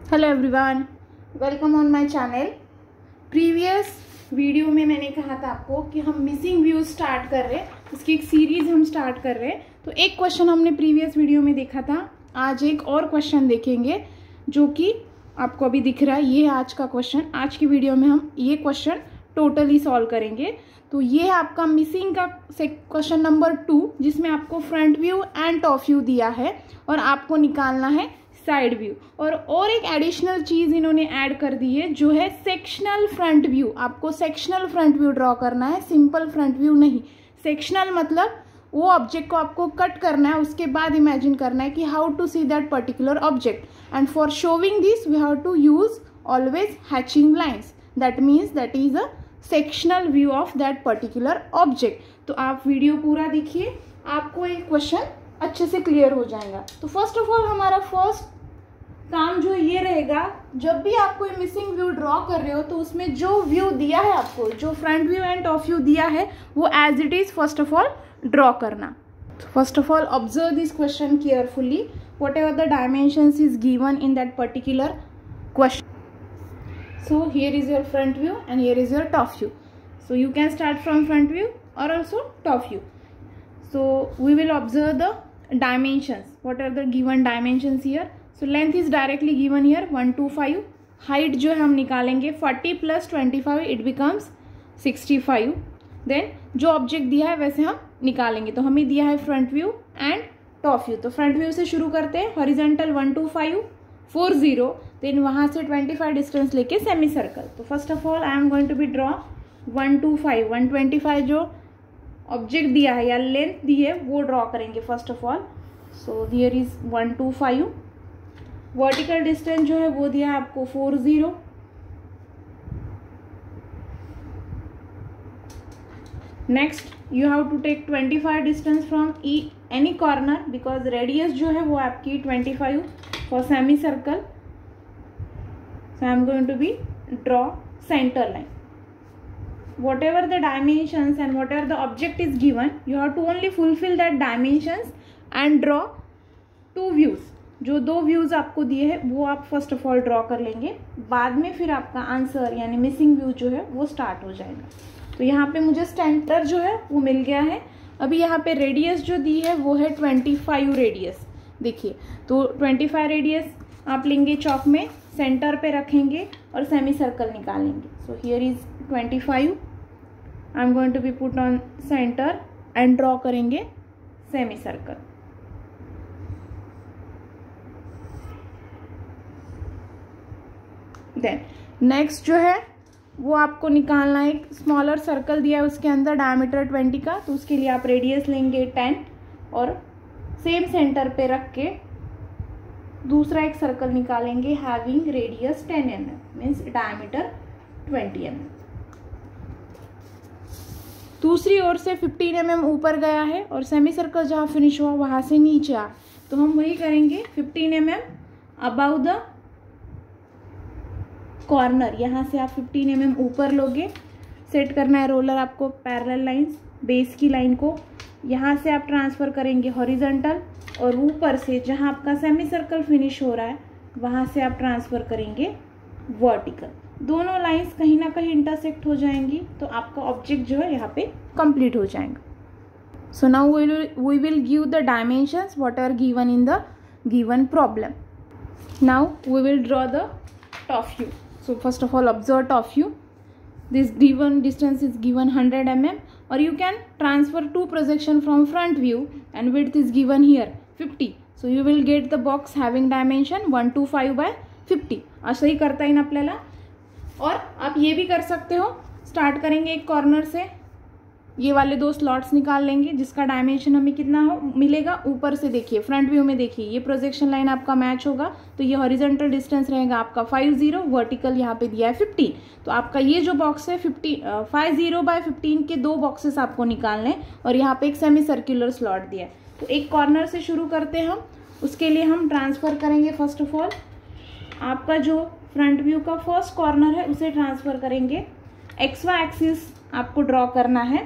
Hello everyone, welcome on my channel. Previous video में मैंने कहा था आपको कि हम मिसिंग व्यूज स्टार्ट कर रहे हैं, उसकी एक सीरीज हम स्टार्ट कर रहे हैं। तो एक क्वेश्चन हमने प्रीवियस वीडियो में देखा था, आज एक और क्वेश्चन देखेंगे जो कि आपको अभी दिख रहा है। ये है आज का क्वेश्चन। आज की वीडियो में हम ये क्वेश्चन टोटली सॉल्व करेंगे। तो ये है आपका मिसिंग का क्वेश्चन नंबर 2, जिसमें आपको front view and top view दिया है और आपको निकालना है साइड व्यू। और एक एडिशनल चीज इन्होंने ऐड कर दी है जो है सेक्शनल फ्रंट व्यू। आपको सेक्शनल फ्रंट व्यू ड्रॉ करना है, सिंपल फ्रंट व्यू नहीं। सेक्शनल मतलब वो ऑब्जेक्ट को आपको कट करना है, उसके बाद इमेजिन करना है कि how to see that particular object. And for showing this we have to use always hatching lines. That means that is a sectional view of that particular object. तो आप वीडियो पूरा देखिए, आपको एक क्वेश्चन अच्छे से क्लियर हो जाएगा। तो फर्स्ट ऑफ ऑल हमारा फर्स्ट काम जो ये रहेगा, जब भी आप कोई मिसिंग व्यू ड्रॉ कर रहे हो तो उसमें जो व्यू दिया है आपको, जो front view and top view दिया है, वो as it is first of all draw करना। First of all observe this question carefully, whatever the dimensions is given in that particular question. So here is your front view and here is your top view. So you can start from front view or also top view. So we will observe the dimensions. What are the given dimensions here? So length is directly given here 125. Height जो है हम निकालेंगे 40 plus 25 it becomes 65. Then जो object दिया है वैसे हम निकालेंगे। तो हमें दिया है front view and top view. तो फ्रंट व्यू से शुरू करते हैं। हॉरिजेंटल 125 40, देन वहाँ से 25 डिस्टेंस लेके सेमी सर्कल। तो first of all I am going to be draw 125 जो ऑब्जेक्ट दिया है या लेंथ दी है वो ड्रॉ करेंगे first of all. So here is 125। Vertical distance जो है वो दिया है आपको 40। Next you have to take 25 distance from any corner, because radius जो है वो आपकी 25 for semicircle. So I am going to be draw center line. Whatever the dimensions and whatever the object is given, you have to only fulfill that dimensions and draw two views. जो दो views आपको दिए हैं वो आप first of all draw कर लेंगे, बाद में फिर आपका आंसर यानी मिसिंग व्यू जो है वो स्टार्ट हो जाएगा। तो यहाँ पे मुझे सेंटर जो है वो मिल गया है। अभी यहाँ पे रेडियस जो दी है वो है 25 रेडियस। देखिए, तो 25 रेडियस आप लेंगे चौक में, सेंटर पे रखेंगे और सेमी सर्कल निकालेंगे। So here is 25। I am going to be put on center and draw करेंगे सेमी सर्कल। देन नेक्स्ट जो है वो आपको निकालना है, एक स्मॉलर सर्कल दिया है उसके अंदर डायमीटर 20 का। तो उसके लिए आप रेडियस लेंगे 10 और सेम सेंटर पे रख के दूसरा एक सर्कल निकालेंगे having radius 10 mm, means diameter 20 mm। दूसरी ओर से 15 mm ऊपर गया है और सेमी सर्कल जहाँ फिनिश हुआ वहां से नीचे आ, तो हम वही करेंगे 15 mm अबाउ द कॉर्नर। यहाँ से आप 15 mm ऊपर लोगे, सेट करना है रोलर आपको पैरेलल लाइंस, बेस की लाइन को यहाँ से आप ट्रांसफ़र करेंगे हॉरिजॉन्टल, और ऊपर से जहाँ आपका सेमी सर्कल फिनिश हो रहा है वहाँ से आप ट्रांसफ़र करेंगे वर्टिकल। दोनों लाइंस कहीं ना कहीं इंटरसेक्ट हो जाएंगी तो आपका ऑब्जेक्ट जो है यहाँ पे कंप्लीट हो जाएगा। So now we will give the dimensions what are given in the given problem. Now we will draw the top view. So first of all observe top view. This given distance is given 100 mm, or you can transfer two projection from front view and width is given here 50. So you will get the box having dimension 125 by 50. ऐसा ही करता है आपल्याला। और आप ये भी कर सकते हो, स्टार्ट करेंगे एक कॉर्नर से, ये वाले दो स्लॉट्स निकाल लेंगे जिसका डायमेंशन हमें कितना मिलेगा। ऊपर से देखिए फ्रंट व्यू में देखिए ये प्रोजेक्शन लाइन आपका मैच होगा, तो ये हॉरिजॉन्टल डिस्टेंस रहेगा आपका 50, वर्टिकल यहाँ पे दिया है 15। तो आपका ये जो बॉक्स है 50 by 15 के दो बॉक्सेस आपको निकालने हैं और यहाँ पे एक सेमी सर्कुलर स्लॉट दिया है। तो एक कॉर्नर से शुरू करते हैं हम, उसके लिए हम ट्रांसफ़र करेंगे फर्स्ट ऑफ ऑल आपका जो फ्रंट व्यू का फर्स्ट कॉर्नर है उसे ट्रांसफ़र करेंगे। XY एक्सिस आपको ड्रॉ करना है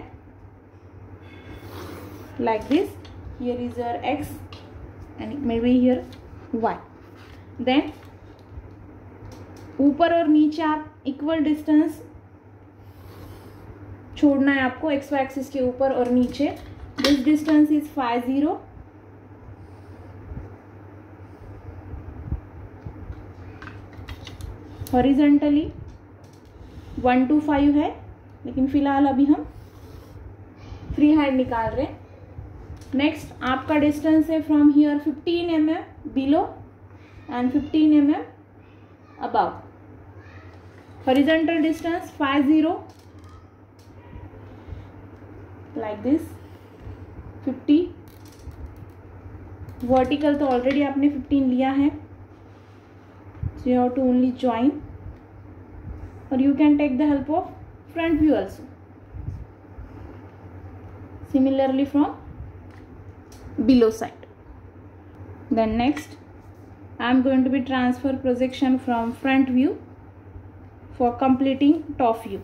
like this. Here is your X and it may be here Y. Then ऊपर और नीचे आप इक्वल डिस्टेंस छोड़ना है आपको एक्स वाई एक्सिस के ऊपर और नीचे। This distance is 50, horizontally 1 to 5 है, लेकिन फिलहाल अभी हम फ्री हैंड निकाल रहे हैं। नेक्स्ट आपका डिस्टेंस है from here 15 mm below and 15 mm above. Horizontal distance 50 like this 50। Vertical तो ऑलरेडी आपने 15 लिया है, so you have to only join, और you can take the help of front view also. Similarly from below side. Then next I am going to be transfer projection from front view for completing top view.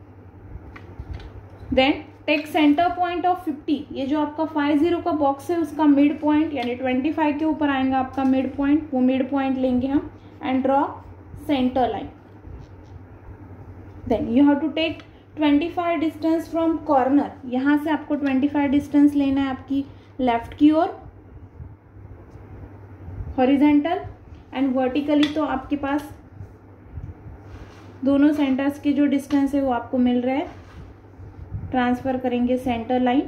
Then take center point of 50. ये जो आपका 50 का box है उसका mid point यानी 25 के ऊपर आएगा आपका मिड पॉइंट, वो मिड पॉइंट लेंगे हम and draw center line. Then you have to take 25 distance from corner. यहाँ से आपको 25 डिस्टेंस लेना है आपकी लेफ्ट की ओर, हॉरिजेंटल एंड वर्टिकली तो आपके पास दोनों सेंटर्स के जो डिस्टेंस है वो आपको मिल रहा है। ट्रांसफर करेंगे सेंटर लाइन,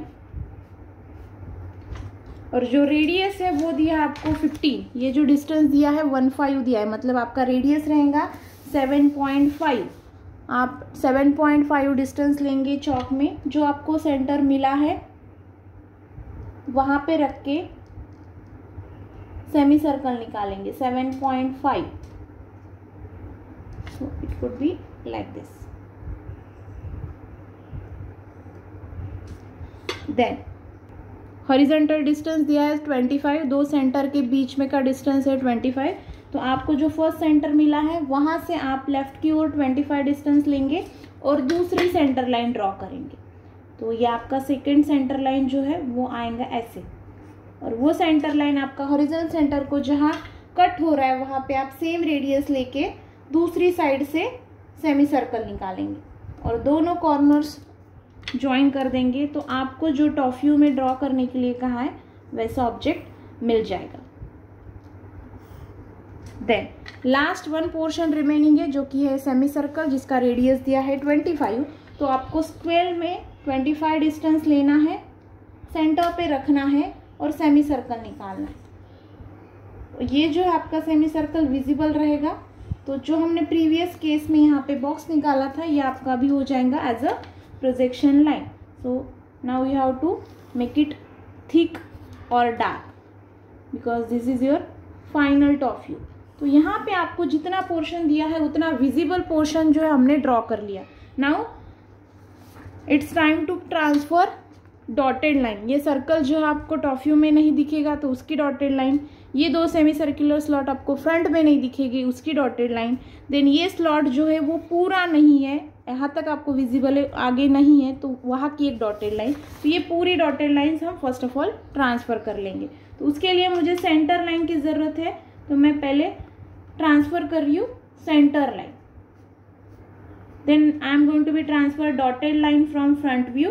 और जो रेडियस है वो दिया है आपको 15। ये जो डिस्टेंस दिया है 15 दिया है, मतलब आपका रेडियस रहेगा 7.5। आप 7.5 डिस्टेंस लेंगे चौक में, जो आपको सेंटर मिला है वहाँ पे रख के सेमी सर्कल निकालेंगे 7.5। So it could be like this. Then horizontal distance दिया है 25, दो सेंटर के बीच में का डिस्टेंस है 25। तो आपको जो फर्स्ट सेंटर मिला है वहाँ से आप लेफ्ट की ओर 25 डिस्टेंस लेंगे और दूसरी सेंटर लाइन ड्रॉ करेंगे। तो ये आपका सेकंड सेंटर लाइन जो है वो आएगा ऐसे, और वो सेंटर लाइन आपका हॉरिजॉन्टल सेंटर को जहाँ कट हो रहा है वहाँ पे आप सेम रेडियस लेके दूसरी साइड से सेमी सर्कल निकालेंगे और दोनों कॉर्नर्स ज्वाइन कर देंगे। तो आपको जो टॉप व्यू में ड्रॉ करने के लिए कहा है वैसा ऑब्जेक्ट मिल जाएगा। Then last one portion remaining है जो कि है सेमी सर्कल, जिसका रेडियस दिया है 25। तो आपको स्क्वेयर में 25 डिस्टेंस लेना है, सेंटर पे रखना है और सेमी सर्कल निकालना है। ये जो है आपका सेमी सर्कल विजिबल रहेगा। तो जो हमने प्रीवियस केस में यहाँ पे बॉक्स निकाला था ये आपका भी हो जाएगा as a projection line. So now you have to make it thick or dark because this is your final top view. तो यहाँ पे आपको जितना पोर्शन दिया है उतना विजिबल पोर्शन जो है हमने ड्रॉ कर लिया। Now it's time to transfer dotted line. ये सर्कल जो है आपको टॉप व्यू में नहीं दिखेगा तो उसकी डॉटेड लाइन, ये दो सेमी सर्कुलर स्लॉट आपको फ्रंट में नहीं दिखेगी उसकी डॉटेड लाइन। देन ये स्लॉट जो है वो पूरा नहीं है, यहाँ तक आपको विजिबल है, आगे नहीं है, तो वहाँ की एक डॉटेड लाइन। तो ये पूरी डॉटेड लाइन्स हम फर्स्ट ऑफ ऑल ट्रांसफ़र कर लेंगे। तो उसके लिए मुझे सेंटर लाइन की ज़रूरत है, तो मैं पहले ट्रांसफ़र कर रही हूँ center line. Then I am going to be transfer dotted line from front view.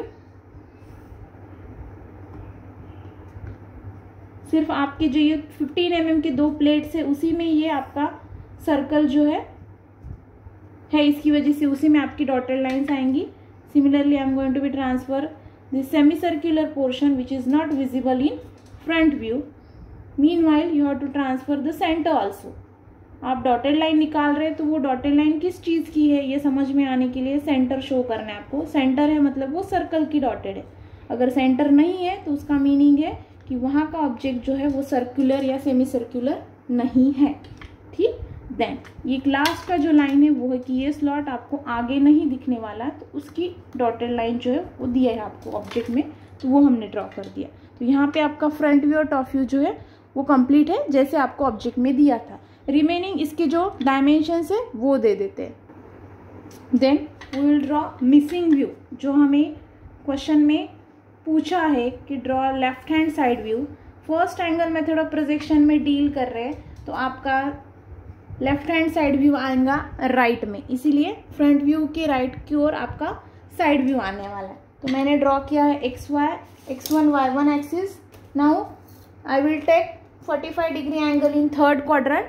सिर्फ आपके जो ये 15 mm के दो प्लेट्स है उसी में ये आपका सर्कल जो है इसकी वजह से उसी में आपकी डॉटेड लाइन्स आएंगी। Similarly I am going to be transfer this semi circular portion which is not visible in front view. Meanwhile you have to transfer the center also. आप डॉटेड लाइन निकाल रहे हैं तो वो डॉटेड लाइन किस चीज़ की है ये समझ में आने के लिए सेंटर शो करना है आपको। सेंटर है मतलब वो सर्कल की डॉटेड है, अगर सेंटर नहीं है तो उसका मीनिंग है कि वहाँ का ऑब्जेक्ट जो है वो सर्कुलर या सेमी सर्कुलर नहीं है। ठीक, देन ये लास्ट का जो लाइन है वो है कि ये स्लॉट आपको आगे नहीं दिखने वाला, तो उसकी डॉटेड लाइन जो है वो दिया है आपको ऑब्जेक्ट में, तो वो हमने ड्रॉ कर दिया। तो यहाँ पे आपका फ्रंट व्यू और टॉप व्यू जो है वो कंप्लीट है जैसे आपको ऑब्जेक्ट में दिया था। रिमेनिंग इसके जो डायमेंशंस है वो दे देते हैं। Then we will draw missing view, जो हमें क्वेश्चन में पूछा है कि draw left hand side view. First angle method of projection में डील कर रहे हैं, तो आपका लेफ्ट हैंड साइड व्यू आएगा राइट में, इसीलिए फ्रंट व्यू के राइट की ओर आपका साइड व्यू आने वाला है। तो मैंने ड्रॉ किया है x1 y1 axis. Now I will take 45 degree angle in third quadrant.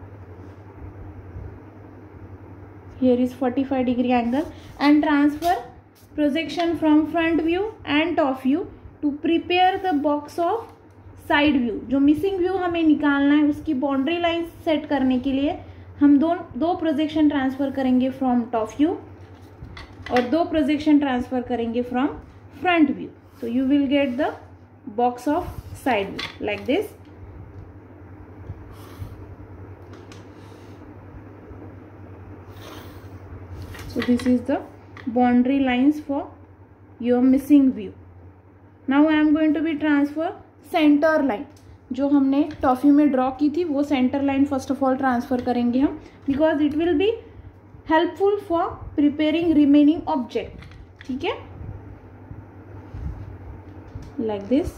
Here is 45 degree angle and transfer projection from front view and top view to prepare the box of side view. जो missing view हमें निकालना है उसकी boundary line set करने के लिए हम दो प्रोजेक्शन ट्रांसफर करेंगे फ्रॉम टॉप व्यू और 2 प्रोजेक्शन ट्रांसफर करेंगे from front view. So you will get the box of side view like this. So this is the boundary lines for your missing view. Now I am going to be transfer center line। जो हमने top view में draw की थी वो center line first of all transfer करेंगे हम, because it will be helpful for preparing remaining object. ठीक है, like this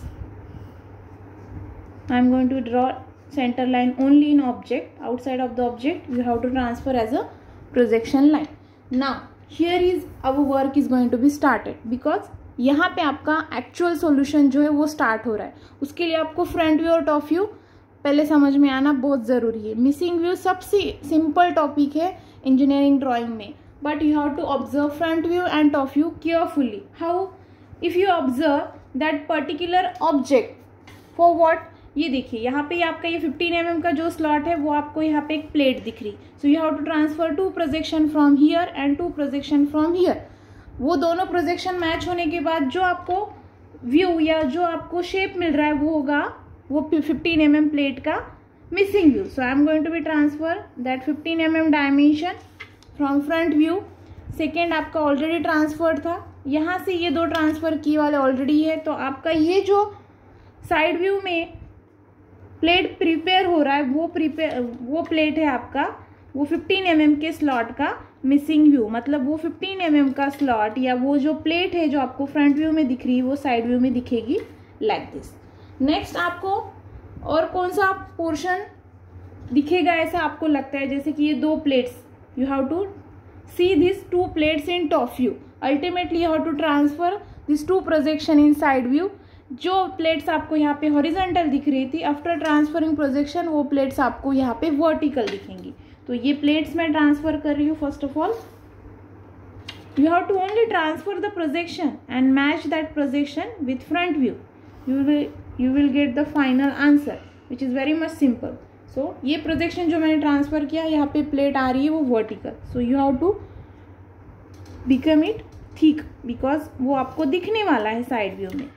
I am going to draw center line only in object. Outside of the object you have to transfer as a projection line. Now here is our work is going to be started, because यहाँ पे आपका actual solution जो है वो start हो रहा है। उसके लिए आपको फ्रंट व्यू और टॉप व्यू पहले समझ में आना बहुत ज़रूरी है। मिसिंग व्यू सबसे सिंपल टॉपिक है इंजीनियरिंग ड्राइंग में, but you have to observe front view and top view carefully. How? If you observe that particular object for what, ये देखिए यहाँ पे आपका ये 15 mm का जो स्लॉट है वो आपको यहाँ पे एक प्लेट दिख रही। So you have to transfer 2 projection from here and 2 projection from here. वो दोनों प्रोजेक्शन मैच होने के बाद जो आपको व्यू या जो आपको शेप मिल रहा है वो होगा वो 15 mm प्लेट का missing view. So I am going to be transfer that 15 mm dimension from front view. Second आपका ऑलरेडी ट्रांसफर था, यहाँ से ये 2 ट्रांसफर की वाले ऑलरेडी है। तो आपका ये जो साइड व्यू में प्लेट प्रिपेयर हो रहा है वो प्लेट है आपका वो 15 mm के स्लॉट का मिसिंग व्यू। मतलब वो 15 mm का स्लॉट या वो जो प्लेट है जो आपको फ्रंट व्यू में दिख रही है वो साइड व्यू में दिखेगी लाइक दिस। नेक्स्ट आपको और कौन सा पोर्शन दिखेगा ऐसा आपको लगता है? जैसे कि ये 2 plates, you have to see this 2 plates in top view. Ultimately you have to transfer this 2 projection in side view. जो प्लेट्स आपको यहाँ पे हॉरिजॉन्टल दिख रही थी, आफ्टर ट्रांसफरिंग प्रोजेक्शन वो प्लेट्स आपको यहाँ पे वर्टिकल दिखेंगी। तो ये प्लेट्स मैं ट्रांसफर कर रही हूँ। First of all you have to only transfer the projection and match that projection with front view. You will get the final answer which is very much simple. सो ये projection जो मैंने transfer किया यहाँ पे प्लेट आ रही है वो vertical. So you have to become it thick, because वो आपको दिखने वाला है साइड व्यू में।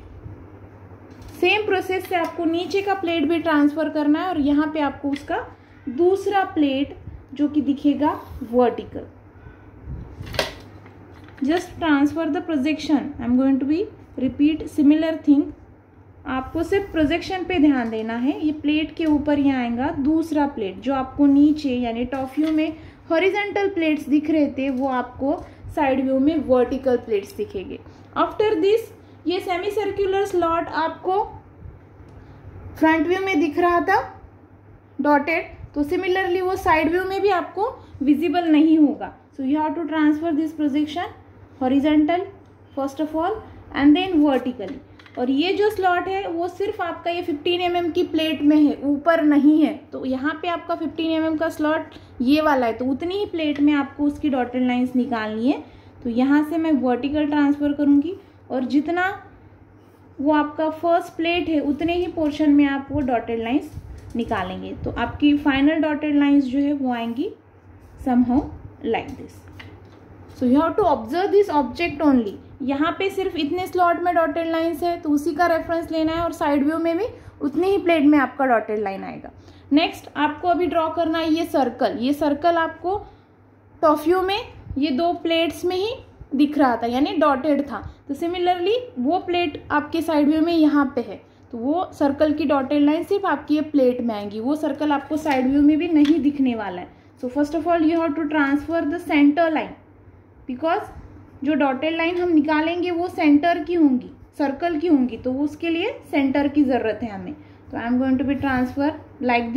सेम प्रोसेस से आपको नीचे का प्लेट भी ट्रांसफर करना है और यहाँ पे आपको उसका दूसरा प्लेट जो कि दिखेगा vertical. Just transfer the projection. I am going to be repeat similar thing. आपको सिर्फ प्रोजेक्शन पे ध्यान देना है। ये प्लेट के ऊपर ही आएगा दूसरा प्लेट जो आपको नीचे यानी टॉप व्यू में हॉरिजॉन्टल प्लेट्स दिख रहे थे वो आपको साइड व्यू में वर्टिकल प्लेट्स दिखेंगे। आफ्टर दिस ये सेमी सर्कुलर स्लॉट आपको फ्रंट व्यू में दिख रहा था डॉटेड, तो सिमिलरली वो साइड व्यू में भी आपको विजिबल नहीं होगा। So you have to transfer this projection horizontal first of all and then vertically. और ये जो स्लॉट है वो सिर्फ आपका ये 15 mm की प्लेट में है, ऊपर नहीं है। तो यहाँ पे आपका 15 mm का स्लॉट ये वाला है, तो उतनी ही प्लेट में आपको उसकी डॉटेड लाइंस निकालनी है। तो यहाँ से मैं वर्टिकल ट्रांसफर करूँगी और जितना वो आपका फर्स्ट प्लेट है उतने ही पोर्शन में आप वो डॉटेड लाइंस निकालेंगे। तो आपकी फाइनल डॉटेड लाइंस जो है वो आएंगी somehow like this. So you have to observe this object only. यहाँ पे सिर्फ इतने स्लॉट में डॉटेड लाइंस है तो उसी का रेफरेंस लेना है और साइड व्यू में भी उतनी ही प्लेट में आपका डॉटेड लाइन आएगा। नेक्स्ट आपको अभी ड्रॉ करना है ये सर्कल। ये सर्कल आपको टॉप व्यू में ये 2 प्लेट्स में ही दिख रहा था यानी डॉटेड था। तो सिमिलरली वो प्लेट आपके साइड व्यू में यहाँ पे है, तो वो सर्कल की डॉटेड लाइन सिर्फ आपकी ये प्लेट में आएंगी। वो सर्कल आपको साइड व्यू में भी नहीं दिखने वाला है। So first of all you have to transfer the center line, because जो डॉटेड लाइन हम निकालेंगे वो सेंटर की होंगी, सर्कल की होंगी, तो उसके लिए सेंटर की ज़रूरत है हमें। तो I am going to be transfer like this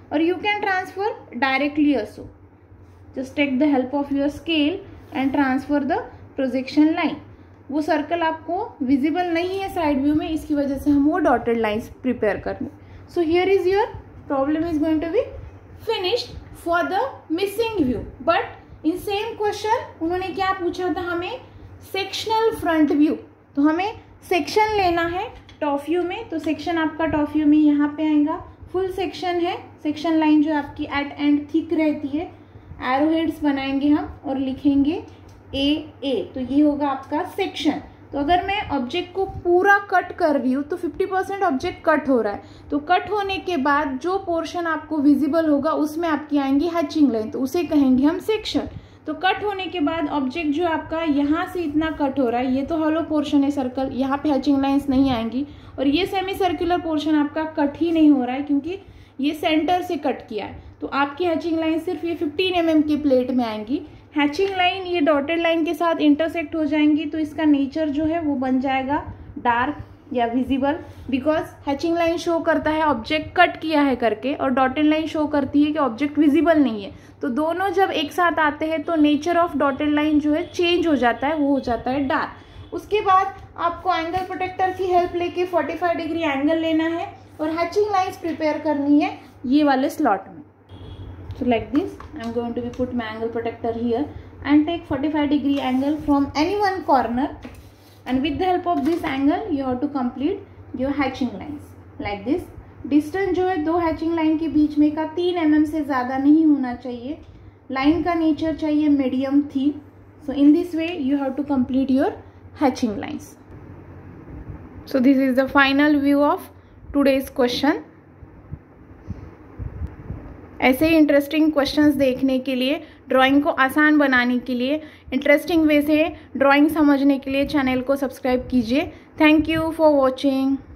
और you can transfer directly also. Just take the help of your scale and transfer the projection line. वो सर्कल आपको विजिबल नहीं है साइड व्यू में, इसकी वजह से हम वो डॉटेड लाइन्स प्रिपेयर करेंगे. So here is your problem is going to be finished for the missing view. But in same question उन्होंने क्या पूछा था हमें, सेक्शनल फ्रंट व्यू. तो हमें सेक्शन लेना है टॉप व्यू में. तो सेक्शन आपका टॉप व्यू में यहाँ पे आएगा, फुल सेक्शन है. सेक्शन लाइन जो आपकी एट एंड थिक रहती है, एरो हेड्स बनाएंगे हम और लिखेंगे ए. तो ये होगा आपका सेक्शन. तो अगर मैं ऑब्जेक्ट को पूरा कट कर रही हूँ तो 50% ऑब्जेक्ट कट हो रहा है. तो कट होने के बाद जो पोर्शन आपको विजिबल होगा उसमें आपकी आएंगी हैचिंग लाइन, तो उसे कहेंगे हम सेक्शन. तो कट होने के बाद ऑब्जेक्ट जो आपका यहाँ से इतना कट हो रहा है, ये तो हॉलो पोर्शन है सर्कल, यहाँ पे हैचिंग लाइंस नहीं आएंगी. और ये सेमी सर्कुलर पोर्शन आपका कट ही नहीं हो रहा है क्योंकि ये सेंटर से कट किया है. तो आपकी हैचिंग लाइन सिर्फ ये 15 mm की प्लेट में आएंगी. हैचिंग लाइन ये डॉटेड लाइन के साथ इंटरसेक्ट हो जाएंगी, तो इसका नेचर जो है वो बन जाएगा डार्क या visible, because hatching line show करता है ऑब्जेक्ट कट किया है करके, और डॉटेड लाइन शो करती है कि ऑब्जेक्ट विजिबल नहीं है. तो दोनों जब एक साथ आते हैं तो नेचर ऑफ डॉटेड लाइन जो है चेंज हो जाता है, वो हो जाता है डार्क. उसके बाद आपको एंगल प्रोटेक्टर की हेल्प लेके 45 डिग्री एंगल लेना है और हैचिंग लाइन्स प्रिपेयर करनी है ये वाले स्लॉट में. So like this, I am going to be put my angle protector here and take 45 degree angle from any one corner, and with the help of this angle you have to complete your hatching lines like this. Distance जो है दो hatching line के बीच में का 3 mm से ज़्यादा नहीं होना चाहिए. लाइन का नेचर चाहिए मीडियम थी. So in this way you have to complete your hatching lines. So this is the final view of today's question. ऐसे ही इंटरेस्टिंग क्वेश्चंस देखने के लिए, ड्राइंग को आसान बनाने के लिए, इंटरेस्टिंग वे से ड्राइंग समझने के लिए चैनल को सब्सक्राइब कीजिए. Thank you for watching.